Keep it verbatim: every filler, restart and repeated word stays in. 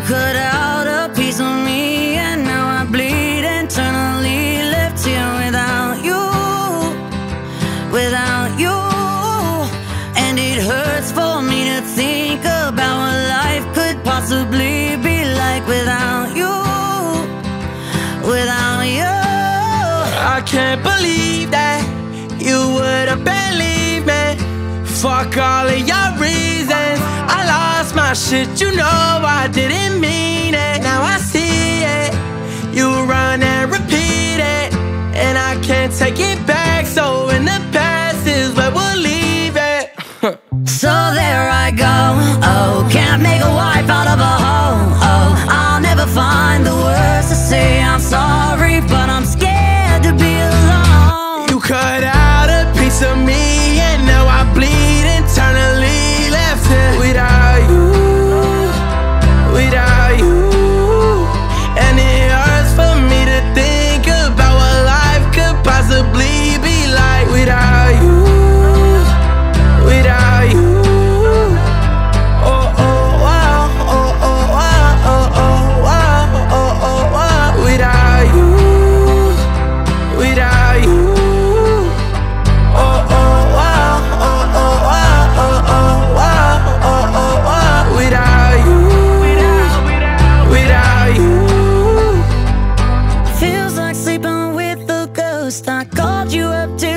cut out a piece of me, and now I bleed internally, left here without you, without you. And it hurts for me to think about what life could possibly be like without you, without you. I can't believe that you would've believed me. Fuck all of your reasons. I lost my shit, you know I didn't mean it. Now I see it, you run and repeat it, and I can't take it back. So in the past is where we'll leave it. So there I go, oh, can't make a wife out of a hoe. Oh, I'll never find the words to say I'm sorry, but I'm scared to be alone. You cut out a piece of me, and now I bleed internally, left here without you, without you. And it hurts for me to think about what life could possibly be like without you, without you. Oh, oh, wow, oh, oh, wow, oh, oh, wow, oh, oh, wow. Without you, without you. Oh, oh, wow, oh, oh, wow, oh, oh, wow, oh, oh, wow. Without you, without you. Feels like sleeping with a ghost. I called you up to